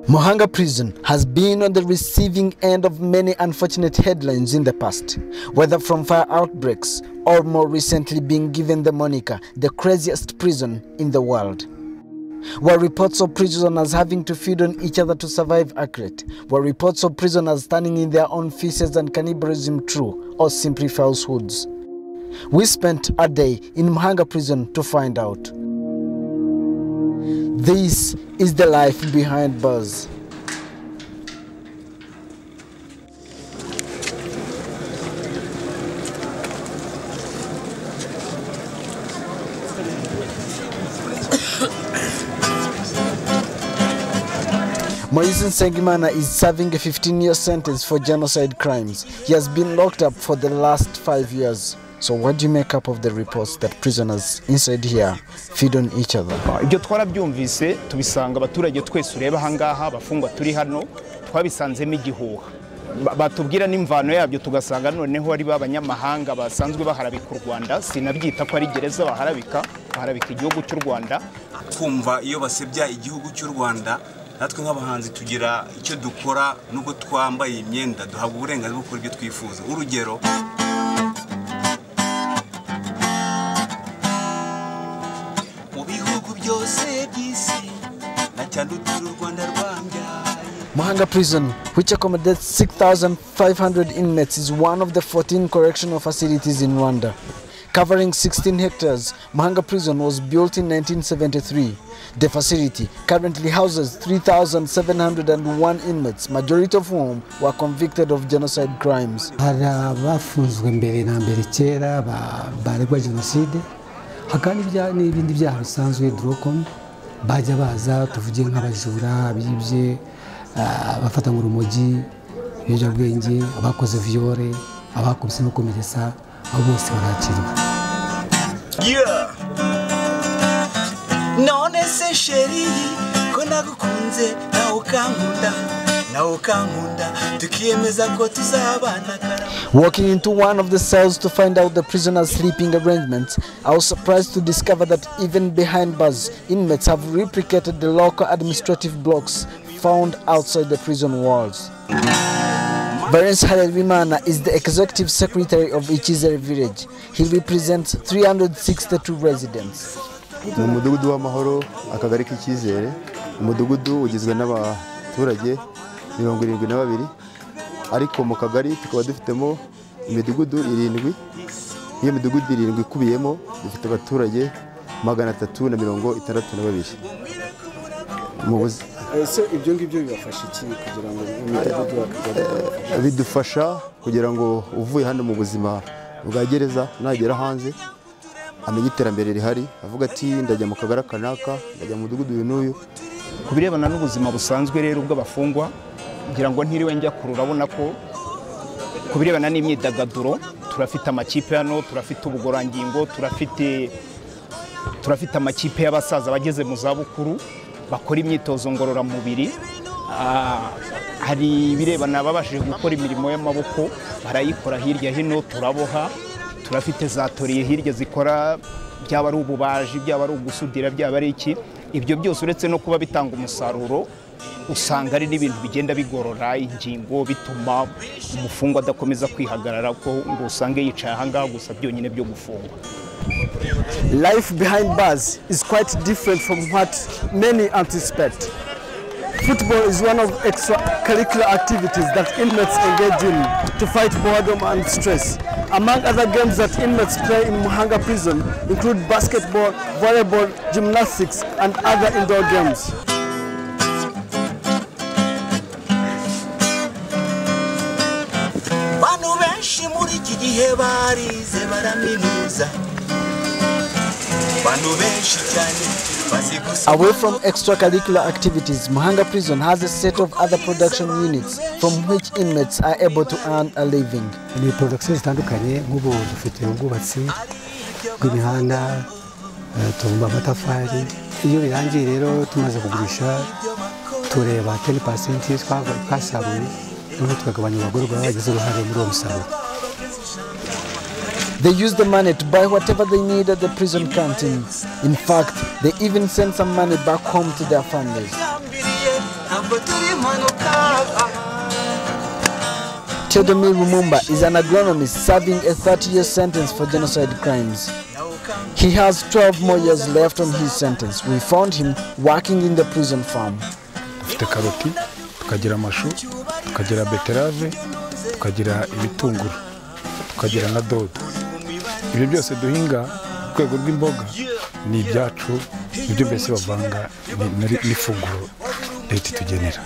Muhanga Prison has been on the receiving end of many unfortunate headlines in the past, whether from fire outbreaks or more recently being given the moniker the craziest prison in the world. Were reports of prisoners having to feed on each other to survive accurate? Were reports of prisoners standing in their own feces and cannibalism true, or simply falsehoods? We spent a day in Muhanga Prison to find out. This is the life behind bars. Moise Nsengimana is serving a 15-year sentence for genocide crimes. He has been locked up for the last 5 years. So what do you make up of the reports that prisoners inside here feed on each other? Ibyo twarabyumvise tubisanga abaturage twese ureba hangaha abafungwa turi hano twabisanzemo igihuha. Batubwira n'imvano yabyo tugasanga noneho ari babanyamahanga basanzwe baharabika u Rwanda, sinabyita ko ari gereza baharabika igihugu cy'u Rwanda. Kumva iyo basebya igihugu cy'u Rwanda natwe nk'abahanzi tugira icyo dukora nubwo twambaye imyenda duhabwa uburenganzira bwo gukora ibyo twifuza. Urugero Muhanga Prison, which accommodates 6,500 inmates, is one of the 14 correctional facilities in Rwanda. Covering 16 hectares, Muhanga Prison was built in 1973. The facility currently houses 3,701 inmates, majority of whom were convicted of genocide crimes. Abafunzwe mbere na mbere kera baregwa genocide, hakandi n'ibindi byaha bisanzwe drokom bajya baza tuvuge nk'abajura abibye abafata urumogi ibiyobyabwenge abakoze viole abakubise no komeretsa abo bose barakirwa. None se sheri ko nagukunze nawe ukankunda tukiyemeza ko tuzabana karama. Walking into one of the cells to find out the prisoners' sleeping arrangements, I was surprised to discover that even behind bars, inmates have replicated the local administrative blocks found outside the prison walls. Barens Harerimana is the executive secretary of Ichizere village. He represents 362 residents. Mu mudugudu w'amahoro akagari k'Icyizere, umudugudu ugizwe n'abaturage 72, ariko mu kagari tukaba dufitemo imidugudu 7. Iyo midugudu 7 ikubiyemo dufite abaturage 362. So ibyo ngibyo bibafasha iki kugira ngo bidufasha kugira ngo uvuye hano mu buzima bwa gereza nagera hanze amenye iterambere rihari, avuga ati ndajya mu kagara kanaka, ndajya mu mudugudu uyu n'uyu. Kubirebana n'ubuzima busanzwe rero ubw'abafungwa ngira ngo ntiriwe njya kururabona ko kubirebana n'imyidagaduro turafite amakipe hano, turafite ubugorangingo, turafite amakipe y'abasaza bageze mu zabukuru bakora imyitozo ngororamubiri. Hari ibirebana babashije gukora imirimo y'amaboko barayikora hirya hino, turaboha, turafite zatoriye hirya zikora byaba ari ububaji, byaba ari ugusudira, byaba ari iki. Ibyo byose uretse no kuba bitanga umusaruro usanga ari n'ibintu bigenda bigorora ingingo, bituma umufungwa adakomeza kwihagarara ko ngo usange yicaye ahangaha gusa byonyine byo gufungwa. Life behind bars is quite different from what many anticipate. Football is one of extracurricular activities that inmates engage in to fight boredom and stress. Among other games that inmates play in Muhanga Prison include basketball, volleyball, gymnastics, and other indoor games. Away from extracurricular activities, Muhanga Prison has a set of other production units from which inmates are able to earn a living. Ni production zitandukanye nk'ubu dufite ubwubatsi bw'imihanda, tubumba amatafari. Iyo birangiye rero tumaze kugurisha tureba 10% twasaruye n'ubu tukagabanya abagororwa bagize uruhare muri uwo musaruro. They use the money to buy whatever they need at the prison canteen. In fact, they even send some money back home to their families. ntabwo turi manuka. Teodomir Lumumba is an agronomist serving a 30-year sentence for genocide crimes. He has 12 more years left on his sentence. We found him working in the prison farm. Dufite karoti, tukagira amashu, tukagira beterave, tukagira ibitunguru, tukagira na dodo. Ibyo byose duhinga rwego rw'imboga ni ibyacu, ibyo mbese bavanga n'ifunguro leta itugenera.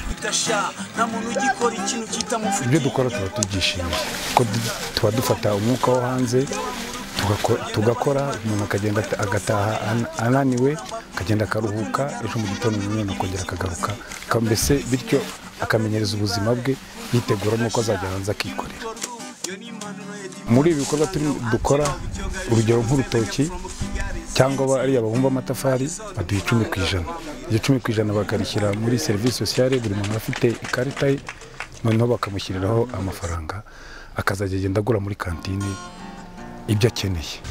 Ibyo dukora tuba tubyishimiye kuko tuba dufata umwuka wo hanze tugakora, umuntu akagenda agataha ananiwe, akagenda akaruhuka, ejo mu gitondo umuntu akongera akagaruka, mbese bityo akamenyereza ubuzima bwe yitegura nuko azajya hanze akikorera. Muri ibi bikorwa dukora, urugero nk'urutoki cyangwa ariya babumba amatafari baduha 10%. Iyo 10% bakarishyira muri service sociale, buri muntu afite ikarita ye, noneho bakamushyiriraho amafaranga akazajya agenda agura muri kantine ibyo akeneye.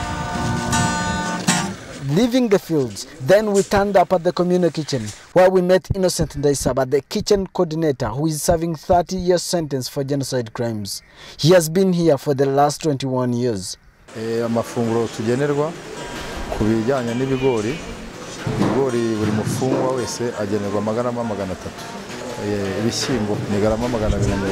Leaving the fields, then we turned up at the community kitchen, where we met Innocent Ndaisaba, the kitchen coordinator, who is serving 30-year sentence for genocide crimes. He has been here for the last 21 years. Amafunguro tugenerwa ku bijyanye n'ibigori, buri mufungwa wese agenerwa amagarama 300, ibishyimbo ni garama 250,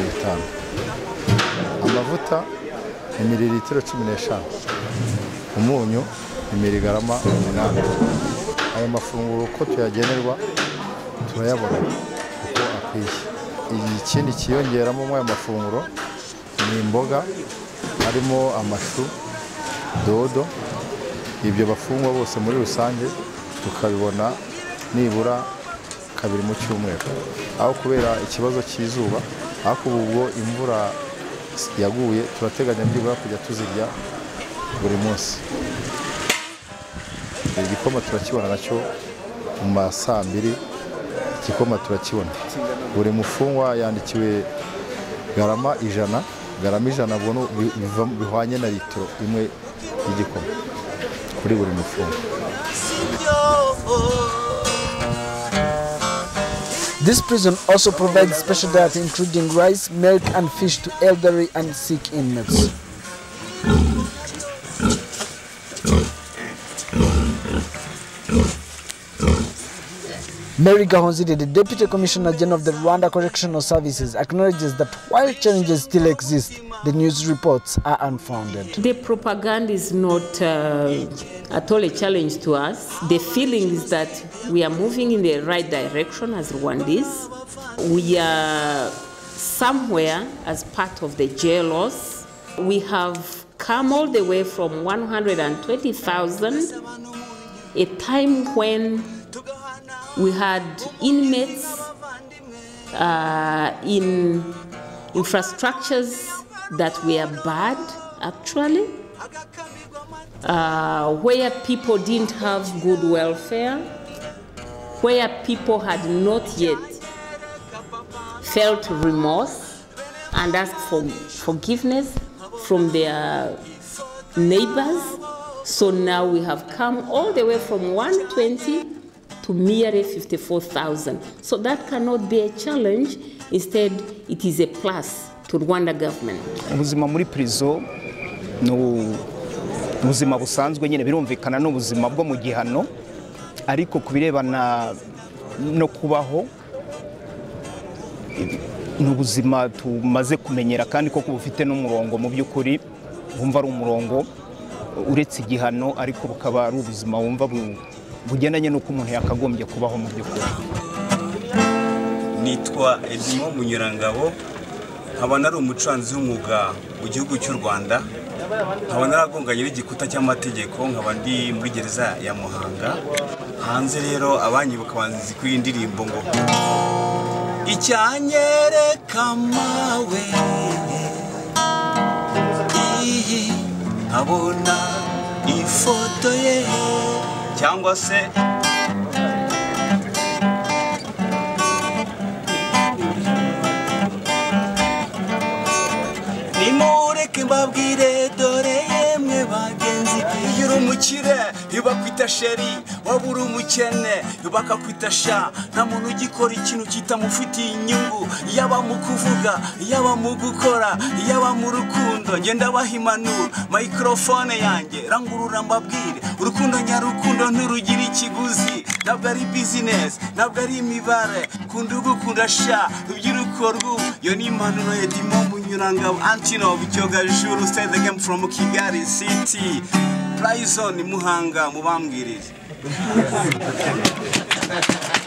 amavuta ni mililitiro 15, umunyu ni miligarama 8. Ayo mafunguro uko tuyagenerwa turayabona uko akwiye. Ikindi kiyongeramo mu ayo mafunguro ni imboga, harimo amashu, dodo. Ibyo bafungwa bose muri rusange tukabibona nibura 2 mu cyumweru, aho kubera ikibazo cy'izuba, ariko ubwo imvura yaguye turateganya nibura kujya tuzirya buri munsi. Igikoma turakibona nacyo mu masaa 2, igikoma turakibona. Buri mufungwa yandikiwe garama 100, garama 100 ubwo bihwanye na litiro imwe y'igikoma kuri buri mufungwa. This prison also provides special diet including rice, milk and fish to elderly and sick inmates. Mary Gahonzide, the Deputy Commissioner General of the Rwanda Correctional Services, acknowledges that while challenges still exist, the news reports are unfounded. The propaganda is not at all a challenge to us. The feeling is that we are moving in the right direction as Rwandese. We are somewhere as part of the JLOS. We have come all the way from 120,000, a time when we had inmates in infrastructures that were bad, actually, where people didn't have good welfare, where people had not yet felt remorse and asked for forgiveness from their neighbors. So now we have come all the way from 120 to merely 54,000. So that cannot be a challenge. Instead, it is a plus to Rwanda government. Ubuzima muri prison no ubuzima busanzwe nyine birumvikana n'ubuzima bwo mu gihano, ariko kubirebana no kubaho n'ubuzima tumaze kumenyera kandi koko bufite n'umurongo mu by'ukuri, wumva ari umurongo uretse igihano, ariko bukaba ari ubuzima wumva bugendanye n'uko umuntu yakagombye kubaho mu by'ukuri. Nitwa Edimo Munyurangabo, nkaba nari umucuranzi w'umwuga mu gihugu cy'u Rwanda, nkaba naragonganye n'igikuta cy'amategeko, nkaba ndi muri gereza ya Muhanga. Hanze rero abanyibuka banzi ku indirimbo ngo icyanyereka mawe abona ifoto ye, cyangwa se nimureke mbabwire dore yemwe bagenzi, iyo uri umukire ibakwita bakwita sheri waba uri umukene bakakwita sha nta muntu ugikora ikintu kitamufitiye inyungu yaba mu kuvuga yaba mu gukora yaba mu rukundo ngenda bahimanura microphone yanjye rangurura mbabwire urukundo nyarukundo nturugira ikiguzi ntabwo ari business ntabwo ari imibare kunda ugukunda sha rubyiruko rw'ubu yo ni impanuro ya Dimo Munyurangabo Antino Bucyogajuru stay the game from Kigali City Prison Muhanga mubambwirire